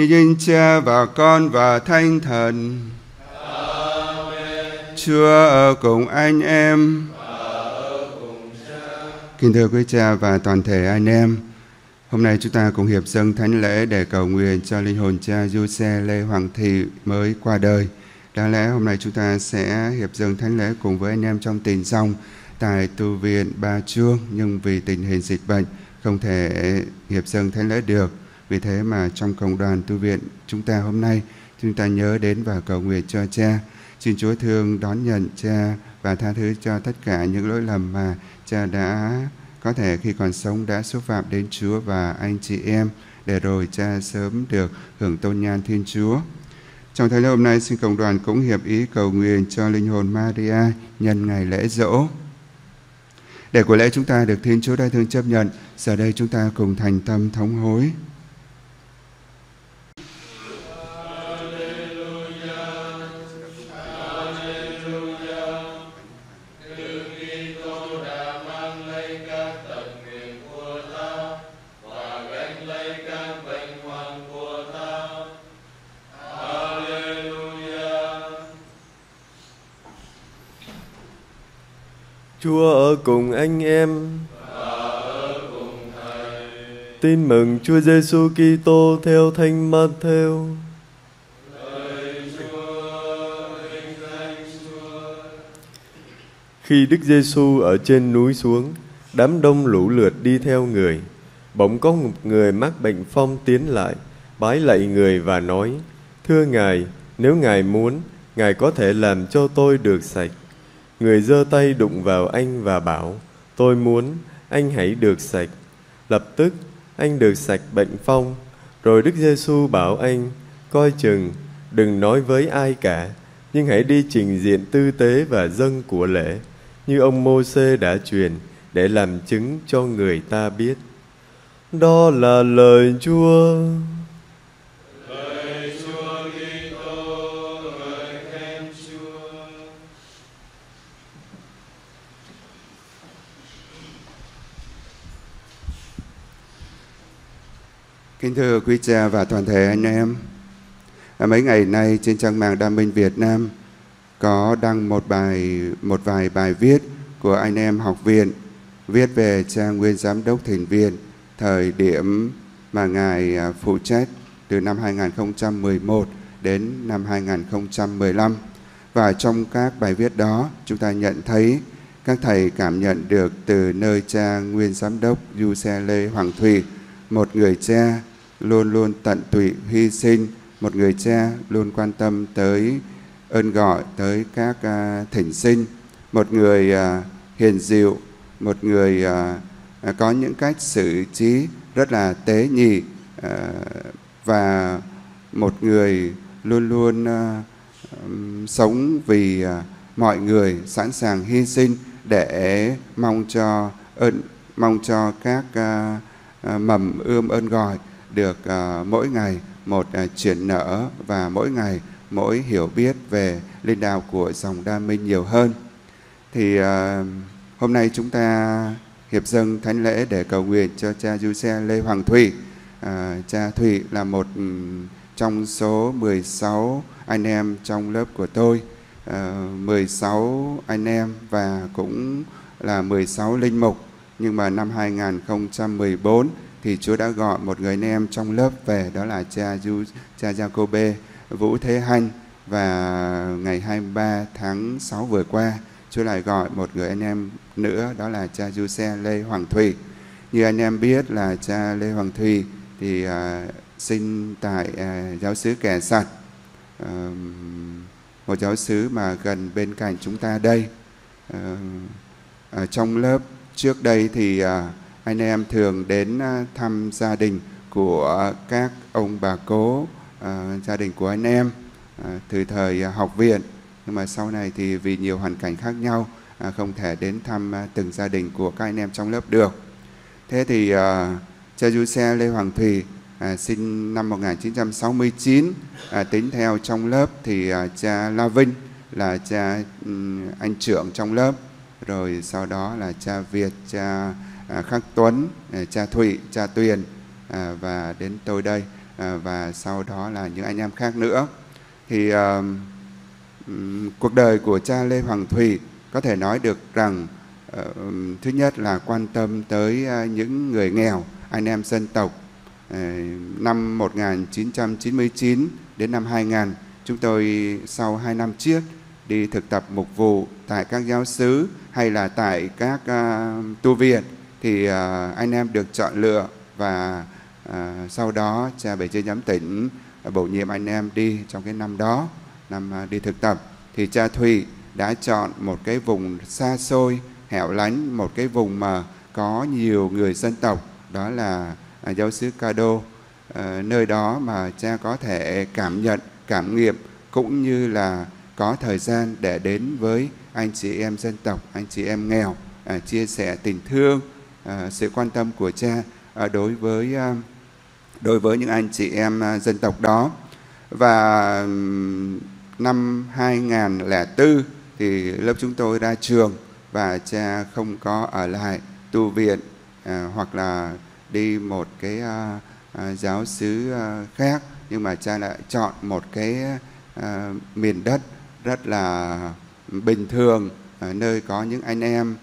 như danh Cha và Con và Thánh Thần. Amen. Chúa ở cùng anh em. Kính thưa quý cha và toàn thể anh em, hôm nay chúng ta cùng hiệp dâng thánh lễ để cầu nguyện cho linh hồn cha Giuse Lê Hoàng Thị mới qua đời. Đáng lẽ hôm nay chúng ta sẽ hiệp dâng thánh lễ cùng với anh em trong tình dòng tại tu viện Ba Chuông, nhưng vì tình hình dịch bệnh không thể hiệp dâng thánh lễ được. Vì thế mà trong cộng đoàn tu viện chúng ta hôm nay, chúng ta nhớ đến và cầu nguyện cho cha. Xin Chúa thương đón nhận cha và tha thứ cho tất cả những lỗi lầm mà cha đã có thể khi còn sống đã xúc phạm đến Chúa và anh chị em, để rồi cha sớm được hưởng tôn nhan Thiên Chúa. Trong thánh lễ hôm nay, xin cộng đoàn cũng hiệp ý cầu nguyện cho linh hồn Maria nhân ngày lễ dỗ. Để của lễ chúng ta được Thiên Chúa đại thương chấp nhận, giờ đây chúng ta cùng thành tâm thống hối. Chúa ở cùng anh em. Và ở cùng Thầy. Tin mừng Chúa Giêsu Kitô theo Thánh Matthew. Lạy Chúa, vinh danh Chúa. Khi Đức Giêsu ở trên núi xuống, đám đông lũ lượt đi theo người. Bỗng có một người mắc bệnh phong tiến lại, bái lạy người và nói: Thưa Ngài, nếu Ngài muốn, Ngài có thể làm cho tôi được sạch. Người giơ tay đụng vào anh và bảo: Tôi muốn, anh hãy được sạch. Lập tức anh được sạch bệnh phong. Rồi Đức Giêsu bảo anh: Coi chừng, đừng nói với ai cả, nhưng hãy đi trình diện tư tế và dâng của lễ, như ông Mô-sê đã truyền, để làm chứng cho người ta biết. Đó là lời Chúa. Lạy Chúa Kitô, ngợi khen Chúa. Kính thưa quý cha và toàn thể anh em, mấy ngày nay trên trang mạng Đa Minh Việt Nam có đăng một vài bài viết của anh em học viện viết về cha nguyên giám đốc thiền viện thời điểm mà ngài phụ trách từ năm 2011 đến năm 2015. Và trong các bài viết đó, chúng ta nhận thấy các thầy cảm nhận được từ nơi cha nguyên giám đốc Giuse Lê Hoàng Thụy, một người cha luôn luôn tận tụy hy sinh, một người cha luôn quan tâm tới ơn gọi, tới các thỉnh sinh, một người hiền dịu, một người có những cách xử trí rất là tế nhị, và một người luôn luôn sống vì mọi người, sẵn sàng hy sinh để mong cho các mầm ươm ơn gọi được mỗi ngày một chuyển nở, và mỗi ngày mỗi hiểu biết về linh đạo của dòng Đa Minh nhiều hơn. Thì hôm nay chúng ta hiệp dâng thánh lễ để cầu nguyện cho cha Giuse Lê Hoàng Thụy. Cha Thụy là một trong số 16 anh em trong lớp của tôi, 16 anh em và cũng là 16 linh mục. Nhưng mà năm 2014 thì Chúa đã gọi một người anh em trong lớp về, đó là cha Giacôbê Vũ Thế Hanh. Và ngày 23 tháng 6 vừa qua, Chúa lại gọi một người anh em nữa, đó là cha Giuse Lê Hoàng Thụy. Như anh em biết là cha Lê Hoàng Thụy thì sinh tại giáo xứ Kẻ Sặt, một giáo xứ mà gần bên cạnh chúng ta đây. Trong lớp trước đây thì anh em thường đến thăm gia đình của các ông bà cố, gia đình của anh em từ thời học viện. Nhưng mà sau này thì vì nhiều hoàn cảnh khác nhau không thể đến thăm từng gia đình của các anh em trong lớp được. Thế thì cha Giuse Lê Hoàng Thụy sinh năm 1969, tính theo trong lớp thì cha La Vinh là cha anh trưởng trong lớp, rồi sau đó là cha Việt, cha Khắc Tuấn, cha Thụy, cha Tuyền, và đến tôi đây và sau đó là những anh em khác nữa. Thì cuộc đời của cha Lê Hoàng Thủy có thể nói được rằng thứ nhất là quan tâm tới những người nghèo, anh em dân tộc. Năm 1999 đến năm 2000, chúng tôi sau 2 năm trước đi thực tập mục vụ tại các giáo xứ hay là tại các tu viện, thì anh em được chọn lựa và sau đó cha Bề Trên Giám tỉnh bổ nhiệm anh em đi trong cái năm đó, năm đi thực tập. Thì cha Thủy đã chọn một cái vùng xa xôi, hẻo lánh, một cái vùng mà có nhiều người dân tộc, đó là giáo xứ Ca Đô. Nơi đó mà cha có thể cảm nhận, cảm nghiệm cũng như là có thời gian để đến với anh chị em dân tộc, anh chị em nghèo, chia sẻ tình thương, sự quan tâm của cha đối với những anh chị em dân tộc đó. Và năm 2004 thì lớp chúng tôi ra trường và cha không có ở lại tu viện hoặc là đi một cái giáo xứ khác, nhưng mà cha lại chọn một cái miền đất rất là bình thường, nơi có những anh em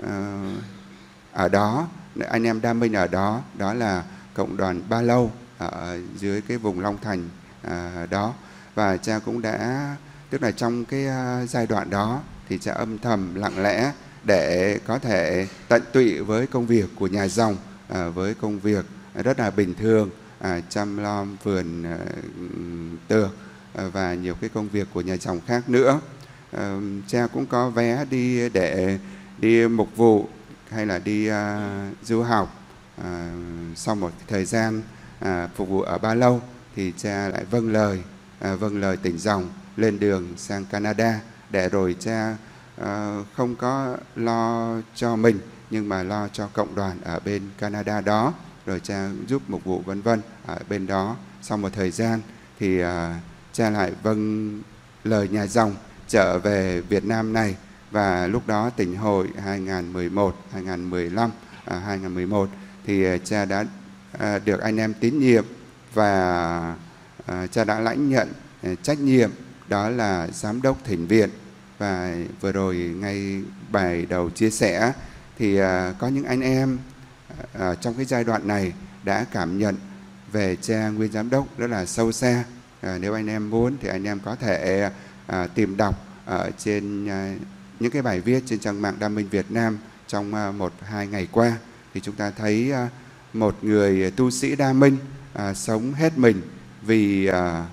ở đó, anh em đam minh ở đó, đó là cộng đoàn Ba Lâu ở dưới cái vùng Long Thành đó. Và cha cũng đã, tức là trong cái giai đoạn đó thì cha âm thầm lặng lẽ để có thể tận tụy với công việc của nhà dòng, với công việc rất là bình thường, chăm lo vườn tược và nhiều cái công việc của nhà dòng khác nữa. Cha cũng có vé đi để đi mục vụ hay là đi du học. Sau một thời gian phục vụ ở Ba Lâu thì cha lại vâng lời tỉnh dòng lên đường sang Canada, để rồi cha không có lo cho mình nhưng mà lo cho cộng đoàn ở bên Canada đó, rồi cha giúp mục vụ vân vân ở bên đó. Sau một thời gian thì cha lại vâng lời nhà dòng trở về Việt Nam này, và lúc đó tỉnh hội 2011, 2015, 2011 thì cha đã được anh em tín nhiệm và cha đã lãnh nhận trách nhiệm, đó là giám đốc thỉnh viện. Và vừa rồi ngay bài đầu chia sẻ thì có những anh em trong cái giai đoạn này đã cảm nhận về cha nguyên giám đốc rất là sâu xa. Nếu anh em muốn thì anh em có thể tìm đọc ở trên những cái bài viết trên trang mạng Đam Minh Việt Nam trong 1-2 ngày qua, thì chúng ta thấy một người tu sĩ Đa Minh sống hết mình vì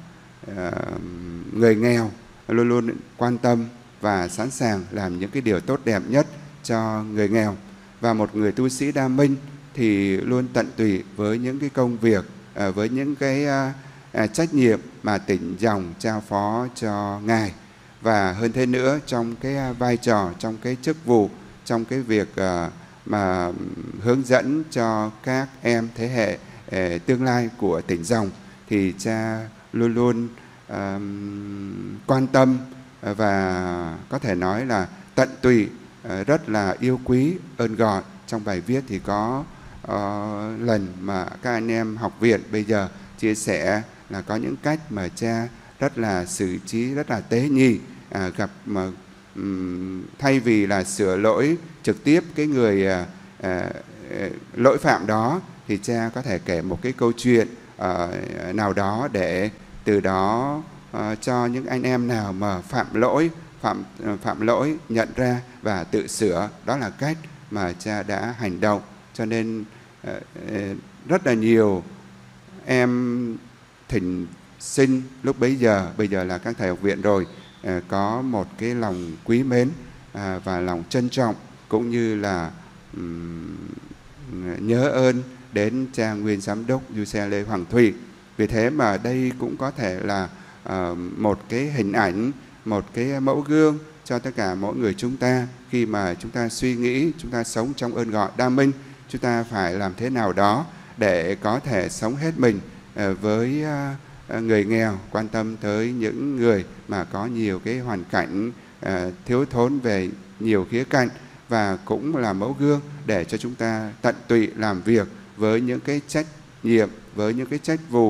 người nghèo, luôn luôn quan tâm và sẵn sàng làm những cái điều tốt đẹp nhất cho người nghèo. Và một người tu sĩ Đa Minh thì luôn tận tụy với những cái công việc, với những cái trách nhiệm mà tỉnh dòng trao phó cho Ngài. Và hơn thế nữa, trong cái vai trò, trong cái chức vụ, trong cái việc mà hướng dẫn cho các em thế hệ tương lai của tỉnh dòng, thì cha luôn luôn quan tâm và có thể nói là tận tụy, rất là yêu quý, ơn gọi. Trong bài viết thì có lần mà các anh em học viện bây giờ chia sẻ là có những cách mà cha rất là xử trí, rất là tế nhị, gặp mà thay vì là sửa lỗi trực tiếp cái người lỗi phạm đó, thì cha có thể kể một cái câu chuyện nào đó để từ đó cho những anh em nào mà phạm lỗi nhận ra và tự sửa. Đó là cách mà cha đã hành động. Cho nên rất là nhiều em thỉnh sinh lúc bây giờ là các thầy học viện rồi, có một cái lòng quý mến và lòng trân trọng, cũng như là nhớ ơn đến cha nguyên giám đốc Du-xe Lê Hoàng Thủy. Vì thế mà đây cũng có thể là một cái hình ảnh, một cái mẫu gương cho tất cả mỗi người chúng ta. Khi mà chúng ta suy nghĩ, chúng ta sống trong ơn gọi Đa Minh, chúng ta phải làm thế nào đó để có thể sống hết mình với người nghèo, quan tâm tới những người mà có nhiều cái hoàn cảnh thiếu thốn về nhiều khía cạnh, và cũng là mẫu gương để cho chúng ta tận tụy làm việc với những cái trách nhiệm, với những cái trách vụ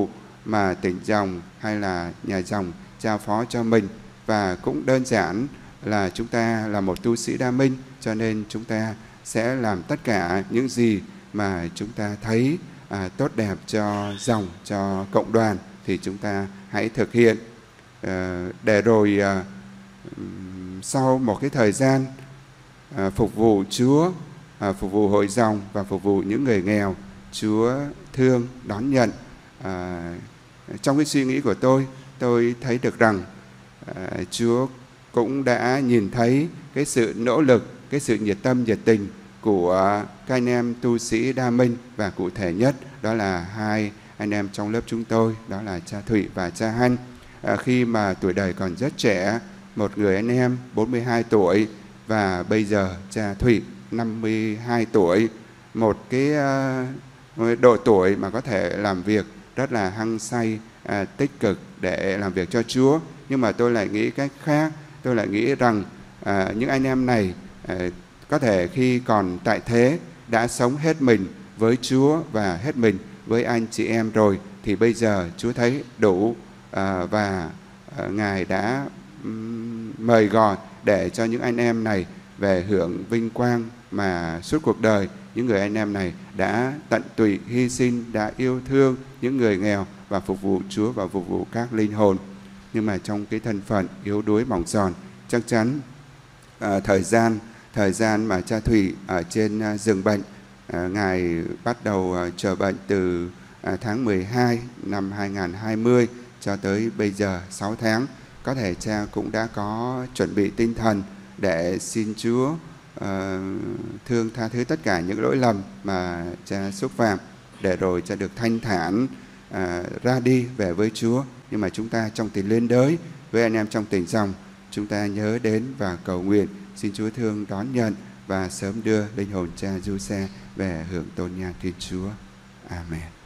mà tỉnh dòng hay là nhà dòng giao phó cho mình. Và cũng đơn giản là chúng ta là một tu sĩ đa minh, cho nên chúng ta sẽ làm tất cả những gì mà chúng ta thấy tốt đẹp cho dòng, cho cộng đoàn thì chúng ta hãy thực hiện. Để rồi sau một cái thời gian phục vụ Chúa, phục vụ hội dòng và phục vụ những người nghèo, Chúa thương đón nhận. Trong cái suy nghĩ của tôi thấy được rằng Chúa cũng đã nhìn thấy cái sự nỗ lực, cái sự nhiệt tâm, nhiệt tình của các anh em tu sĩ đa minh, và cụ thể nhất đó là hai anh em trong lớp chúng tôi, đó là cha Thụy và cha Hanh. Khi mà tuổi đời còn rất trẻ, một người anh em 42 tuổi và bây giờ cha Thụy 52 tuổi, một cái độ tuổi mà có thể làm việc rất là hăng say, tích cực để làm việc cho Chúa. Nhưng mà tôi lại nghĩ cách khác, tôi lại nghĩ rằng những anh em này có thể khi còn tại thế đã sống hết mình với Chúa và hết mình với anh chị em rồi, thì bây giờ Chúa thấy đủ và Ngài đã mời gọi để cho những anh em này về hưởng vinh quang mà suốt cuộc đời những người anh em này đã tận tụy hy sinh, đã yêu thương những người nghèo và phục vụ Chúa và phục vụ các linh hồn. Nhưng mà trong cái thân phận yếu đuối mỏng giòn, chắc chắn thời gian mà cha Thủy ở trên giường bệnh, Ngài bắt đầu chờ bệnh từ tháng 12 năm 2020 cho tới bây giờ 6 tháng. Có thể cha cũng đã có chuẩn bị tinh thần để xin Chúa thương tha thứ tất cả những lỗi lầm mà cha xúc phạm, để rồi cha được thanh thản ra đi về với Chúa. Nhưng mà chúng ta trong tình liên đới với anh em trong tỉnh dòng, chúng ta nhớ đến và cầu nguyện xin Chúa thương đón nhận và sớm đưa linh hồn cha Du Xe về hưởng tôn nhang Thiên Chúa. Amen.